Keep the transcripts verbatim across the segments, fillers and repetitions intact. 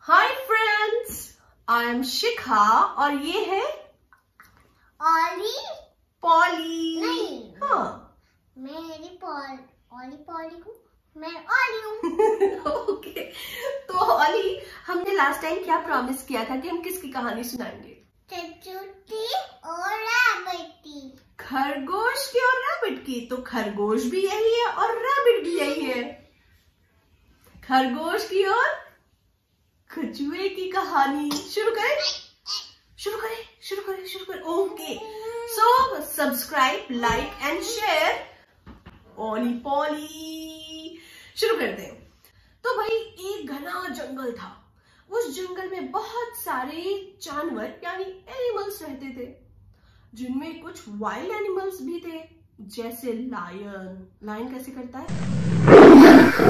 Hi friends, I am शिखा और ये है ऑली पॉली। नहीं, हाँ मेरी पॉल ऑली पॉली को मैं ऑली हूँ। ओके, तो ऑली, हमने लास्ट टाइम क्या प्रॉमिस किया था कि हम किसकी कहानी सुनाएंगे? चचूटी और रैबिट की। खरगोश की और रैबिट की। तो खरगोश भी यही है और रैबिट भी यही है। खरगोश की और कछुए की कहानी शुरू करें शुरू करें शुरू करें शुरू करें okay, so subscribe, like and share. Olly Polly शुरू करते हैं। तो भाई, एक घना जंगल था। उस जंगल में बहुत सारे जानवर यानी एनिमल्स रहते थे, जिनमें कुछ वाइल्ड एनिमल्स भी थे, जैसे लायन। लायन कैसे करता है?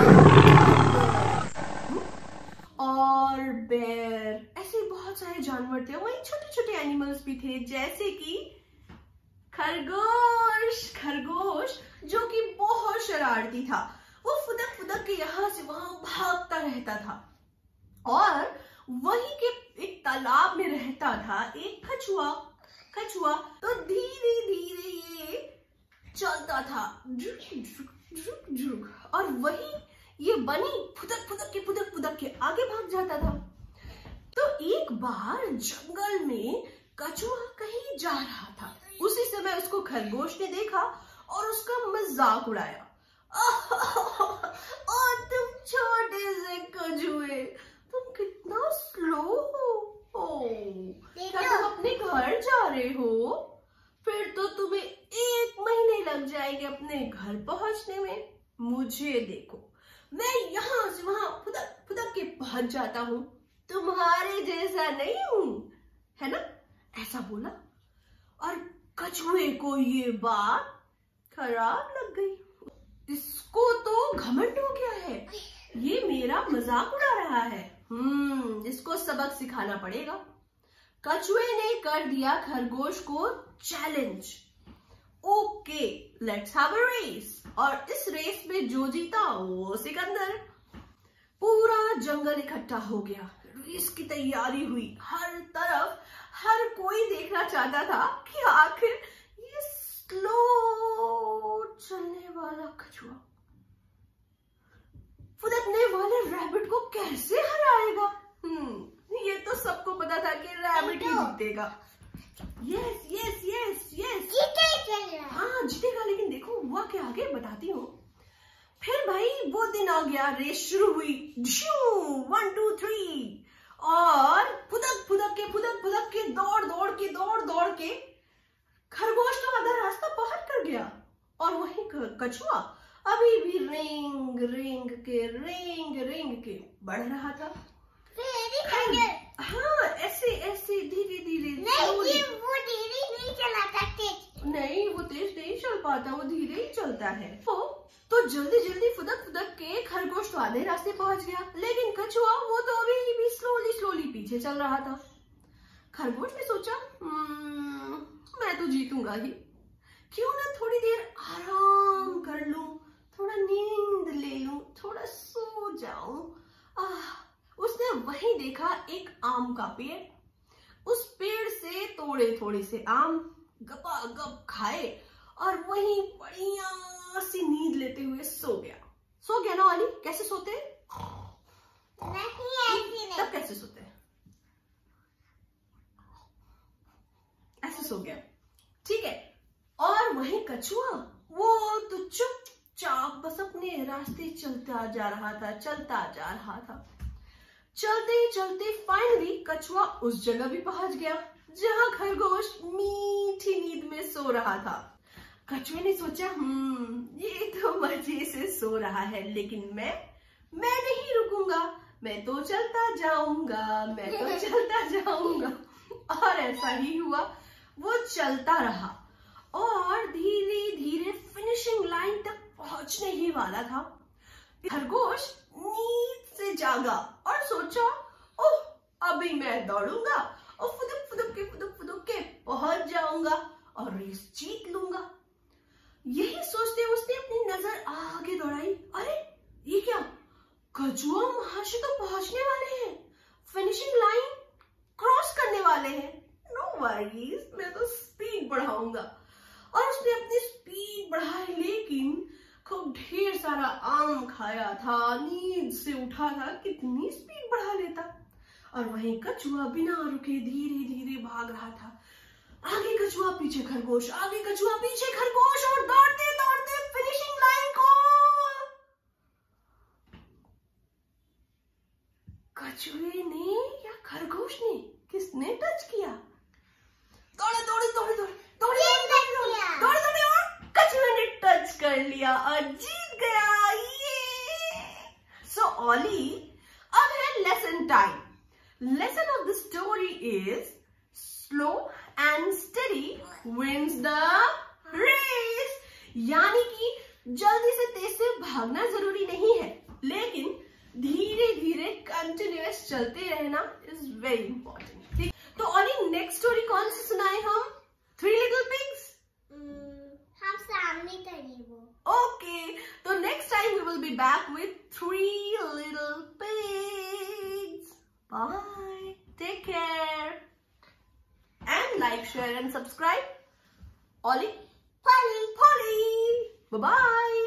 और बेर। ऐसे बहुत सारे जानवर थे। वहीं छोटे छोटे एनिमल्स भी थे, जैसे कि खरगोश। खरगोश जो कि बहुत शरारती था। वो फुदक फुदक के यहाँ से वहां भागता रहता था। और वहीं के एक तालाब में रहता था एक कछुआ। कछुआ तो धीरे धीरे ये चलता था, झुक झुक झुक झुक, और वही ये बनी फुदक फुदक के फुदक फुदक के आगे भाग जाता था। तो एक बार जंगल में कछुआ कहीं जा रहा था। उसी समय उसको खरगोश ने देखा और उसका मजाक उड़ाया। और तुम छोटे से कछुए, तुम कितना स्लो हो। क्या तुम अपने घर जा रहे हो? फिर तो तुम्हें एक महीने लग जाएंगे अपने घर पहुंचने में। मुझे देखो, मैं यहाँ से वहां फुदक फुदक के पहुंच जाता हूँ। तुम्हारे जैसा नहीं हूँ, है ना? ऐसा बोला। और कछुए को ये बात खराब लग गई। इसको तो घमंड हो गया है, ये मेरा मजाक उड़ा रहा है। हम्म इसको सबक सिखाना पड़ेगा। कछुए ने कर दिया खरगोश को challenge. Okay, let's have a race. और इस रेस में जो जीता वो सिकंदर। पूरा जंगल इकट्ठा हो गया। रेस की तैयारी हुई। हर तरफ हर कोई देखना चाहता था कि आखिर ये स्लो चलने वाला कछुआ फुदकने वाले रैबिट को कैसे हराएगा। हम्म ये तो सबको पता था कि रैबिट ही जीतेगा। यस यस यस यस जीतेगा। हाँ जीतेगा, लेकिन देखो हुआ क्या आगे बताती हूँ। फिर भाई वो दिन आ गया, रेस शुरू हुई। वन टू थ्री, और फुदक फुदक के फुदक फुदक के दौड़ दौड़ के दौड़ दौड़ के खरगोश तो आधा रास्ता पार कर गया। और वहीं कछुआ अभी भी रेंग रेंग के रेंग रेंग के बढ़ रहा था। हाँ ऐसे ऐसे धीरे धीरे नहीं, वो धीरे नहीं चलाता, तेज। नहीं, वो तेज नहीं चल पाता, वो धीरे ही चलता है। तो, तो जल्दी जल्दी फुदक फुदक के खरगोश तो आधे रास्ते पहुंच गया, लेकिन कछुआ वो तो अभी भी स्लोली स्लोली पीछे चल रहा था। खरगोश ने सोचा, मैं तो जीतूंगा ही, क्यों ना थोड़ी देर आराम कर लूं, थोड़ा नींद ले लूं, थोड़ा सो जाऊं। आह, उसने वहीं देखा एक आम का पेड़। उस पेड़ से तोड़े थोड़े से आम, गपा गप खाए और वहीं बढ़िया सी नींद लेते हुए सो गया। सो गया ना ऑली? कैसे सोते? नहीं, ऐसे नहीं। तब कैसे सोते? ऐसे सो गया, ठीक है। और वहीं कछुआ वो तो चुपचाप बस अपने रास्ते चलता जा रहा था, चलता जा रहा था। चलते ही चलते फाइनली कछुआ उस जगह भी पहुंच गया जहां खरगोश मीठी नींद में सो रहा था। कछुए ने सोचा, हम्म ये तो मजे से सो रहा है, लेकिन मैं मैं नहीं रुकूंगा, मैं तो चलता जाऊंगा, मैं तो चलता जाऊंगा। और ऐसा ही हुआ, वो चलता रहा और धीरे धीरे फिनिशिंग लाइन तक पहुंचने ही वाला था। खरगोश नींद से जागा और सोचा, ओह अभी मैं दौड़ूंगा और फुदक फुदक के फुदक फुदक के पहुंच जाऊंगा और रेस जीत लूंगा। यही सोचते उसने अपनी नजर आगे दौड़ाई। अरे ये क्या, कछुआ वहां से तो पहुंचने वाले हैं। वरीज, मैं तो स्पीड बढ़ाऊंगा। और उसने अपनी स्पीड बढ़ाई, लेकिन खूब ढेर सारा आम खाया था, नींद से उठा था, कितनी स्पीड बढ़ा लेता। और वहीं कछुआ बिना रुके धीरे धीरे भाग रहा था। आगे कछुआ पीछे खरगोश, आगे कछुआ पीछे खरगोश, और दौड़ते दौड़ते फिनिशिंग लाइन को कछुए ने या खरगोश ने, किसने टच किया? दौड़े दौड़े दौड़े दौड़े दौड़े दौड़े दौड़े और कछुए ने टच कर लिया और जीत गया। ये सो ऑली, अब है lesson time. Lesson of the story is slow and steady wins the race. यानी कि जल्दी से तेज से भागना जरूरी नहीं है, लेकिन धीरे धीरे कंटिन्यूअस चलते रहना इज वेरी इंपॉर्टेंट। ठीक, तो ऑली नेक्स्ट स्टोरी कौन सी सुनाए हम? Three little pigs? हम सामने करिए वो। Okay, so next time we will be back with three little pigs. Bye. Take care. And like, share and subscribe. Ollie? Polly. Polly. Bye-bye.